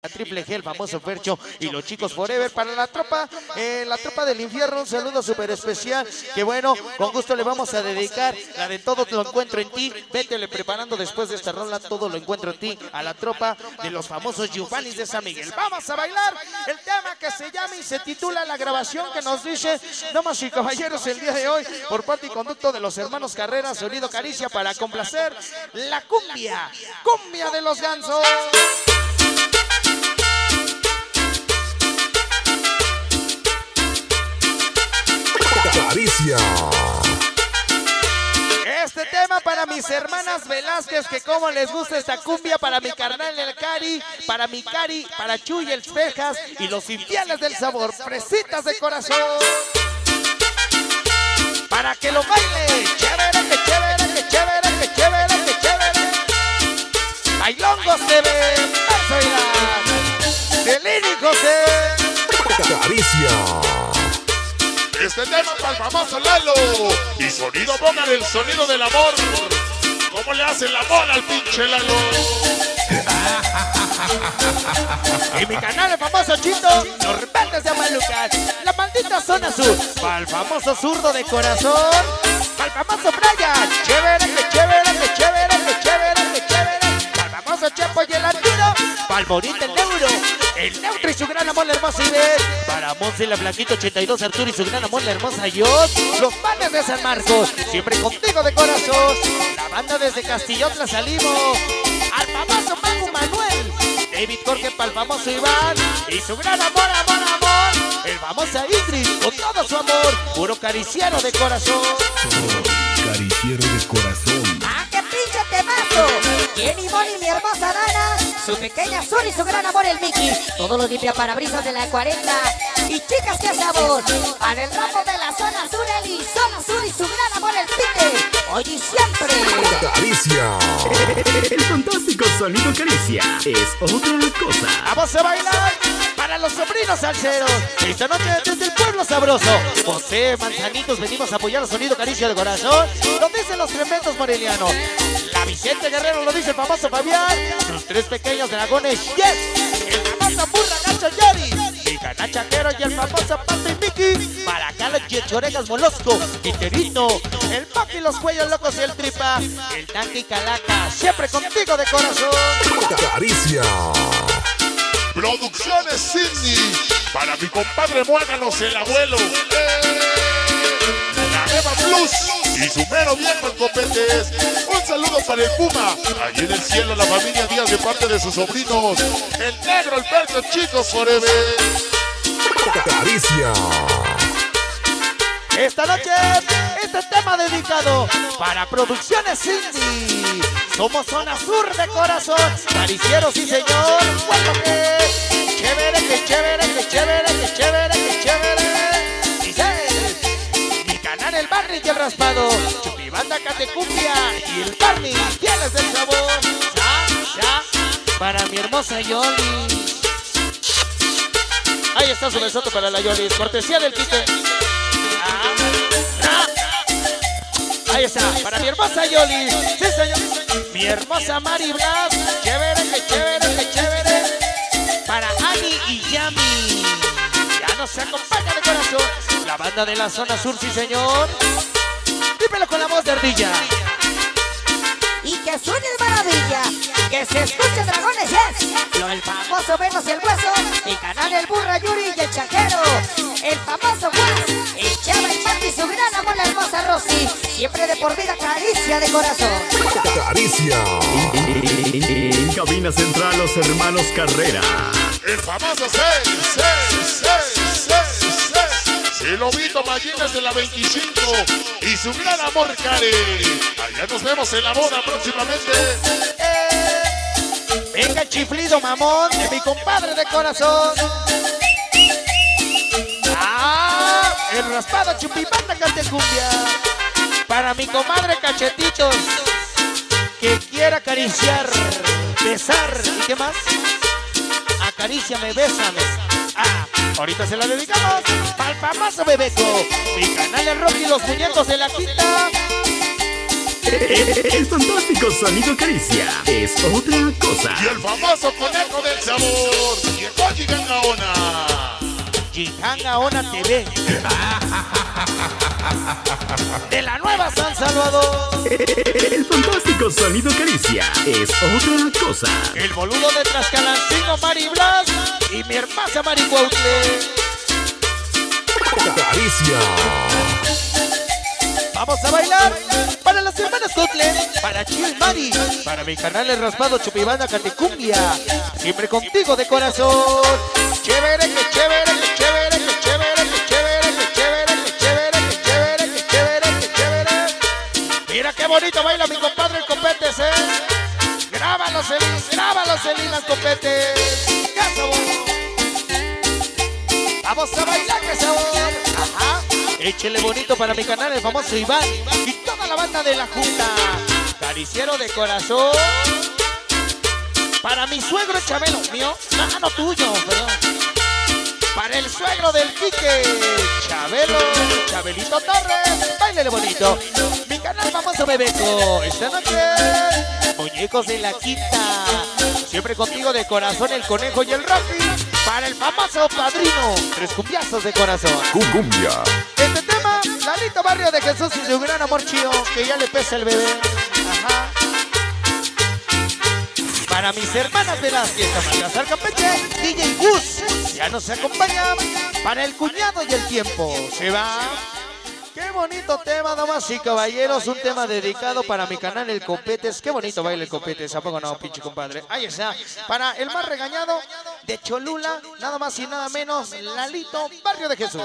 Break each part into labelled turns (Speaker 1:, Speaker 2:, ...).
Speaker 1: Triple G, el famoso Fercho y los chicos Forever para la tropa del infierno. Un saludo súper especial que bueno, con gusto le vamos a dedicar la de Todo Lo Encuentro en Ti. Vétele preparando después de esta rola, Todo Lo Encuentro en Ti, a la tropa de los famosos Yufanis de San Miguel. Vamos a bailar el tema que se llama y se titula La Grabación, que nos dice: damas y caballeros, el día de hoy por parte y conducto de los hermanos Carrera, Sonido Caricia, para complacer la cumbia de los gansos.
Speaker 2: Caricia.
Speaker 1: Este tema para mis hermanas Velázquez, que como les gusta esta cumbia, para mi carnal el Cari, para mi Cari, para Chuy el Espejas y los infieles del sabor, fresitas de corazón. Para que lo baile, chévere, que chévere, que chévere, que chévere, que chévere. Bailongos TV, Celini José.
Speaker 2: Caricia.
Speaker 3: Este tema para el famoso Lalo. Y sonido, pongan el sonido del amor. ¿Cómo le hace el amor al pinche Lalo?
Speaker 1: Y mi canal, el famoso Chito, los rebeldes de Amalucan, la maldita zona sur. Para el famoso zurdo de corazón, para el famoso Brian, chévere, que chévere, que chévere, que chévere, que chévere. Para el famoso Chepo y el Antiro, para el bonito el Neutro y su gran amor, la hermosa Iber. Para Monse, la Blanquita 82, Arturo y su gran amor, la hermosa Yot. Los panes de San Marcos, siempre contigo de corazón. La banda desde Castillotla salimos. Al famoso Mago Manuel, David Jorge, para el famoso Iván y su gran amor, amor, amor. El famoso Ingrid, con todo su amor, puro cariciero de corazón.
Speaker 2: Cariciero de corazón.
Speaker 4: ¡Ah, qué pinche temazo! Jenny Bonnie, mi hermosa Dana, su pequeña Sol y su gran amor el Mickey. Todos los limpiaparabrisas de la 40. Y chicas, qué sabor. Para el ramo de la zona sur, Eli, zona sur y su gran amor el Pite. Hoy y siempre.
Speaker 2: Caricia.
Speaker 5: El fantástico sonido Caricia es otra cosa.
Speaker 1: Vamos a bailar para los sobrinos salseros. Esta noche desde el pueblo sabroso, José Manzanitos, venimos a apoyar el sonido Caricia de corazón. Lo dicen los tremendos morelianos. La Vicente Guerrero lo dice el famoso Fabián. Sus tres pequeños dragones, yes. El famoso Burra Gacho Yari, mi Canachaquero y el famoso Pato y Mickey. Para acá los Yechoregas Molosco, Quiterito, el Papi, los Cuellos Locos y el Tripa, el Tanque y Calaca, siempre contigo de corazón.
Speaker 2: Caricia.
Speaker 3: Producciones Sidney. Para mi compadre Muéganos, el abuelo. La Eva Plus y su mero viejo el Copetes. Un saludo para el Puma. Allí en el cielo la familia Díaz de parte de sus sobrinos. El Negro, el Perro, chicos Forever.
Speaker 2: Caricia.
Speaker 1: Esta noche, este tema dedicado para Producciones Cindy. Somos zona sur de corazón. Caricieros, sí señor. Bueno, que chévere, que chévere, que chévere, que chévere, que chévere. Dice mi canal el Barney y el Raspado, Chupibanda Catecumbia y el Barney, fieles del sabor. Ya, para mi hermosa Yoli. Ahí está su besoto para la Yoli, cortesía del Quique. Ahí está, para mi hermosa Yoli. Sí, señor. Mi hermosa Mari Blas. Chévere, que chévere, que chévere. Para Ani y Yami. Ya nos acompaña de corazón. La banda de la zona sur, sí, señor. Dímelo con la voz de ardilla.
Speaker 4: Y que suene de maravilla. Que se escuche Dragones, yes. Lo el famoso Venus el Hueso. Mi canal el Burra Yuri y el Chaquero. El famoso Juan. El Chava, el Mati y su gran amor la hermosa Rosy. Siempre de por vida Caricia de corazón.
Speaker 2: Caricia.
Speaker 5: En cabina central los hermanos Carrera.
Speaker 3: El famoso Lobito Mallines de la 25 y su gran amor Karen. Allá nos vemos en la boda próximamente.
Speaker 1: Venga el chiflido mamón de mi compadre de corazón. El Raspado Chupibanda Catecumbia. Para mi comadre Cachetitos, que quiera acariciar, besar y qué más. Acaríciame, bésame. Ahorita se la dedicamos al famoso Bebeco. Mi canal el Rocky y los muñecos de la quinta.
Speaker 5: El fantástico sonido Caricia es otra cosa.
Speaker 3: Y el famoso conejo del sabor.
Speaker 1: Chijanga Ona TV. De la Nueva San Salvador.
Speaker 5: El fantástico sonido Caricia es otra cosa.
Speaker 1: El boludo de Tlaxcalancingo, Mari Blas. Y mi hermana Mari Cuautle.
Speaker 2: Caricia.
Speaker 1: Vamos a bailar para las hermanas Cuautle, para Chio y Mari, para mi canal El Raspado Chupibanda Caticumbia. Siempre contigo de corazón. Chévere, que chévere, que chévere, que chévere, que chévere, que chévere, que chévere, que chévere, que chévere, que chévere. Mira qué bonito baila mi compadre el Copetes, Grábalo, Celín, las Copetes. ¡Qué sabor! Vamos a bailar, qué sabor. Ajá. Échele bonito para mi canal, el famoso Iván y toda la banda de la Junta. Cariciero de corazón. Para mi suegro Chabelo, mío, no tuyo, perdón. Para el suegro del Quique, Chabelito Torres, bailele bonito. Mi canal famoso Bebeco, esta noche, muñecos de la quinta. Siempre contigo de corazón el conejo y el Rocky. Para el famoso padrino, 3 cumbiazos de corazón.
Speaker 2: Cumbia.
Speaker 1: Este tema, Lalito Barrio de Jesús y su gran amor chío, que ya le pesa el bebé. Ajá. Para mis hermanas de las fiestas Baltasar Campeche, DJ Gus, ya nos acompaña. Para el cuñado y el tiempo, se va. Qué bonito tema, damas y caballeros, un tema dedicado para mi canal El Copetes. Qué bonito baila el Copetes, ¿a poco no, pinche compadre? Ahí está, para el más regañado de Cholula, nada más y nada menos, Lalito Barrio de Jesús.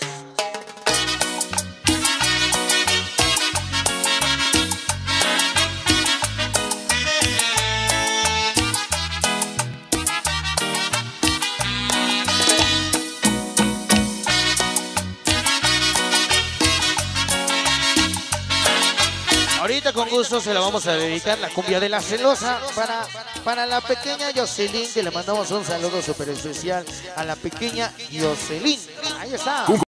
Speaker 1: Ahorita con gusto se la vamos a dedicar, la cumbia de la celosa, para la pequeña Jocelyn, que le mandamos un saludo súper especial a la pequeña Jocelyn. Ahí está.